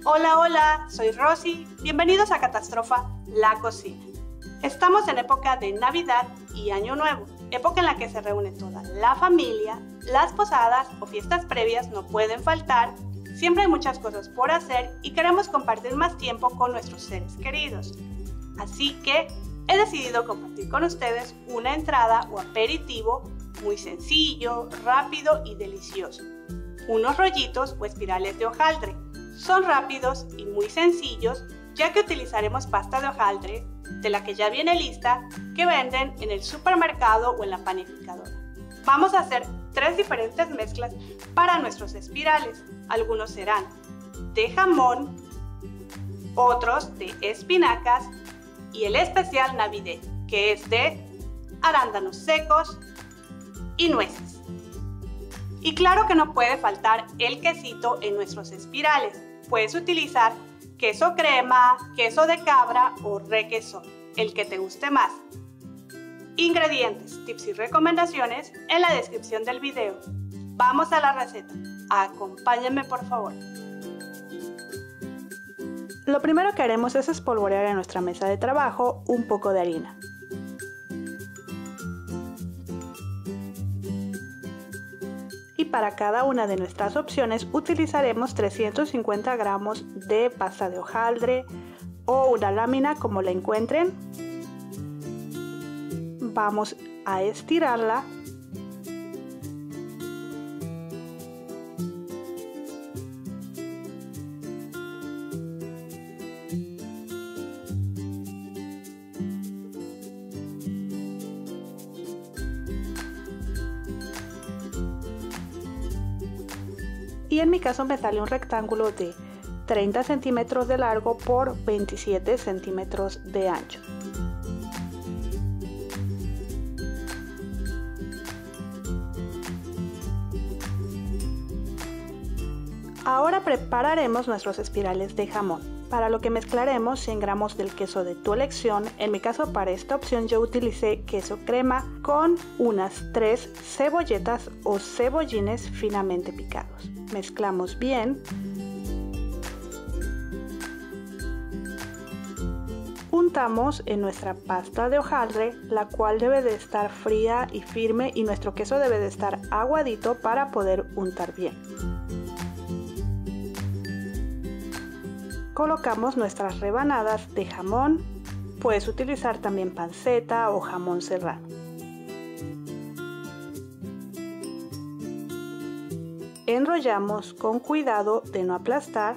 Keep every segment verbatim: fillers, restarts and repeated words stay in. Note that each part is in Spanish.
Hola, hola, soy Rosy. Bienvenidos a Catastrofa, la cocina. Estamos en época de Navidad y Año Nuevo, época en la que se reúne toda la familia, las posadas o fiestas previas no pueden faltar, siempre hay muchas cosas por hacer y queremos compartir más tiempo con nuestros seres queridos. Así que he decidido compartir con ustedes una entrada o aperitivo muy sencillo, rápido y delicioso. Unos rollitos o espirales de hojaldre. Son rápidos y muy sencillos, ya que utilizaremos pasta de hojaldre, de la que ya viene lista, que venden en el supermercado o en la panificadora. Vamos a hacer tres diferentes mezclas para nuestros espirales. Algunos serán de jamón, otros de espinacas y el especial navideño, que es de arándanos secos y nueces. Y claro que no puede faltar el quesito en nuestros espirales. Puedes utilizar queso crema, queso de cabra o requesón, el que te guste más. Ingredientes, tips y recomendaciones en la descripción del video. Vamos a la receta. Acompáñenme por favor. Lo primero que haremos es espolvorear en nuestra mesa de trabajo un poco de harina. Y para cada una de nuestras opciones utilizaremos trescientos cincuenta gramos de pasta de hojaldre o una lámina como la encuentren. Vamos a estirarla. Y en mi caso me sale un rectángulo de treinta centímetros de largo por veintisiete centímetros de ancho. Ahora prepararemos nuestros espirales de jamón, para lo que mezclaremos cien gramos del queso de tu elección. En mi caso, para esta opción yo utilicé queso crema con unas tres cebolletas o cebollines finamente picados. Mezclamos bien. Untamos en nuestra pasta de hojaldre, la cual debe de estar fría y firme, y nuestro queso debe de estar aguadito para poder untar bien. Colocamos nuestras rebanadas de jamón. Puedes utilizar también panceta o jamón serrano. Enrollamos con cuidado de no aplastar.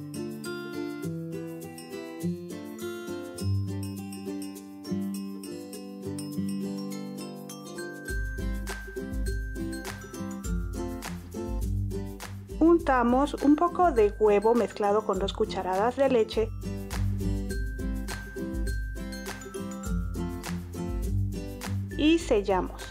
Untamos un poco de huevo mezclado con dos cucharadas de leche. Y sellamos.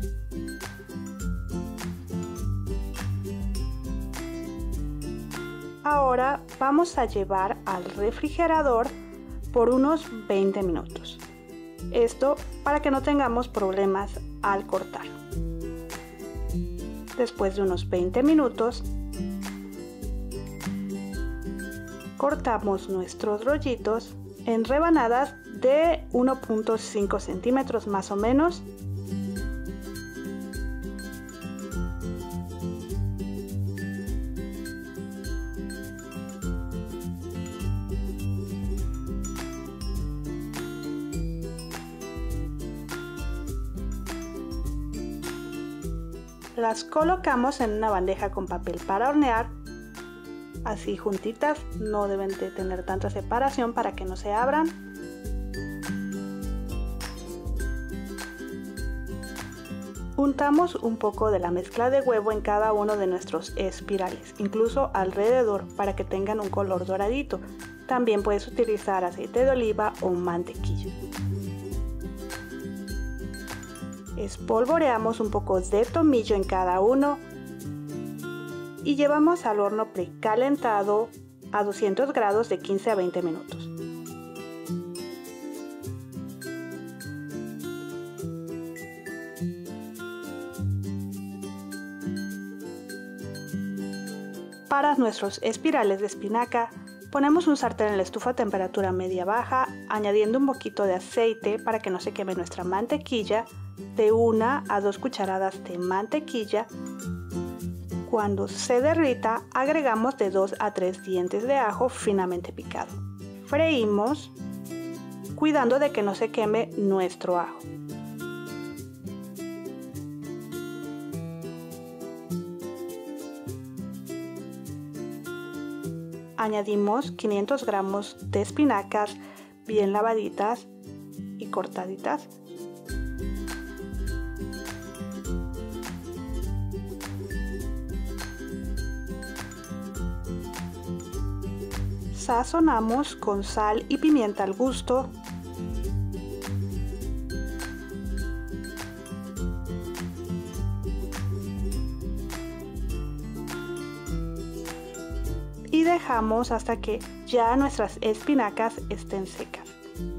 Ahora vamos a llevar al refrigerador por unos veinte minutos. Esto para que no tengamos problemas al cortar. Después de unos veinte minutos, cortamos nuestros rollitos en rebanadas de uno punto cinco centímetros más o menos. Las colocamos en una bandeja con papel para hornear, así juntitas, no deben de tener tanta separación para que no se abran. Untamos un poco de la mezcla de huevo en cada uno de nuestros espirales, incluso alrededor, para que tengan un color doradito. También puedes utilizar aceite de oliva o mantequilla. Espolvoreamos un poco de tomillo en cada uno y llevamos al horno precalentado a doscientos grados de quince a veinte minutos. Para nuestros espirales de espinaca Ponemos un sartén en la estufa a temperatura media-baja, añadiendo un poquito de aceite para que no se queme nuestra mantequilla, de una a dos cucharadas de mantequilla. Cuando se derrita, agregamos de dos a tres dientes de ajo finamente picado. Freímos, cuidando de que no se queme nuestro ajo. Añadimos quinientos gramos de espinacas bien lavaditas y cortaditas. Sazonamos con sal y pimienta al gusto. Y dejamos hasta que ya nuestras espinacas estén secas.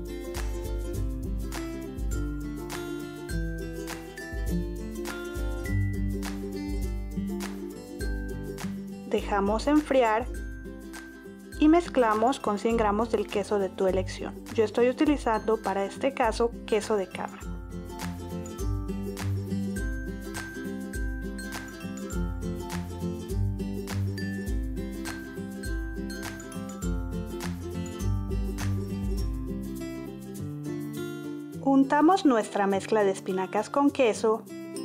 Dejamos enfriar y mezclamos con cien gramos del queso de tu elección. Yo estoy utilizando para este caso queso de cabra. Untamos nuestra mezcla de espinacas con queso.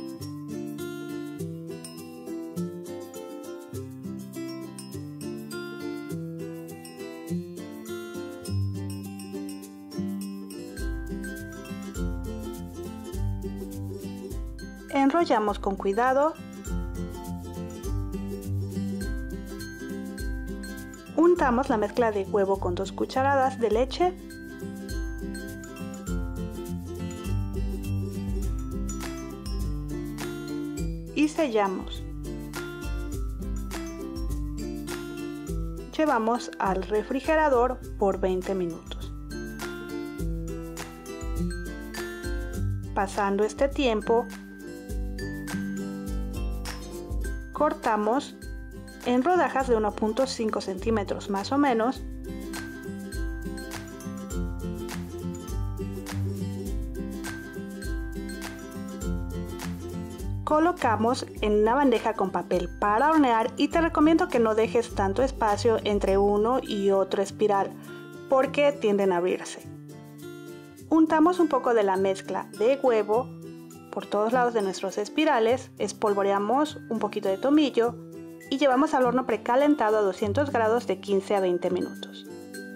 Enrollamos con cuidado. Untamos la mezcla de huevo con dos cucharadas de leche. Y sellamos. Llevamos al refrigerador por veinte minutos. Pasando este tiempo, cortamos en rodajas de uno punto cinco centímetros más o menos. Colocamos en una bandeja con papel para hornear y te recomiendo que no dejes tanto espacio entre uno y otro espiral porque tienden a abrirse. Untamos un poco de la mezcla de huevo por todos lados de nuestros espirales, espolvoreamos un poquito de tomillo y llevamos al horno precalentado a doscientos grados de quince a veinte minutos.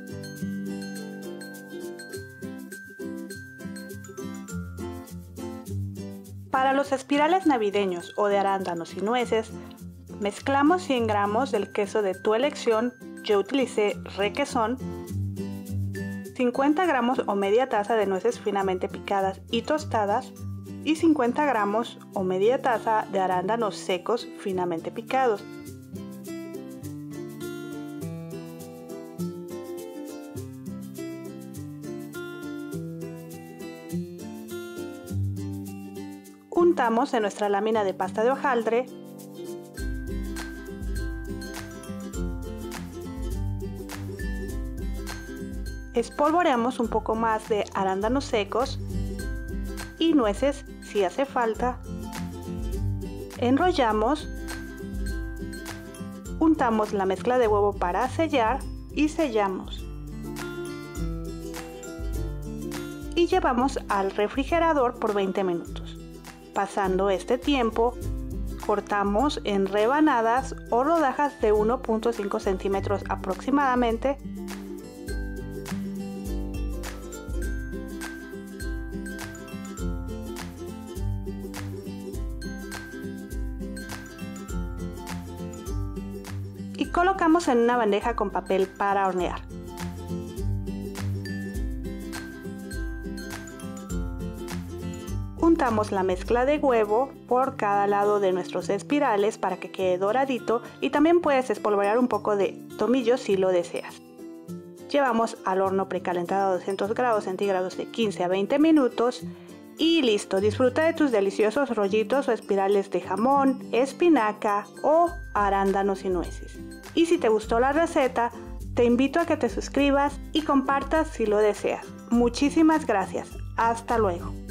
Para los espirales navideños o de arándanos y nueces, mezclamos cien gramos del queso de tu elección. Yo utilicé requesón, cincuenta gramos o media taza de nueces finamente picadas y tostadas y cincuenta gramos o media taza de arándanos secos finamente picados. Untamos en nuestra lámina de pasta de hojaldre. Espolvoreamos un poco más de arándanos secos y nueces si hace falta. Enrollamos. Untamos la mezcla de huevo para sellar y sellamos. Y llevamos al refrigerador por veinte minutos. Pasando este tiempo, cortamos en rebanadas o rodajas de uno punto cinco centímetros aproximadamente. Y colocamos en una bandeja con papel para hornear. Untamos la mezcla de huevo por cada lado de nuestros espirales para que quede doradito y también puedes espolvorear un poco de tomillo si lo deseas. Llevamos al horno precalentado a doscientos grados centígrados de quince a veinte minutos y listo. Disfruta de tus deliciosos rollitos o espirales de jamón, espinaca o arándanos y nueces. Y si te gustó la receta, Te invito a que te suscribas y compartas si lo deseas. Muchísimas gracias. Hasta luego.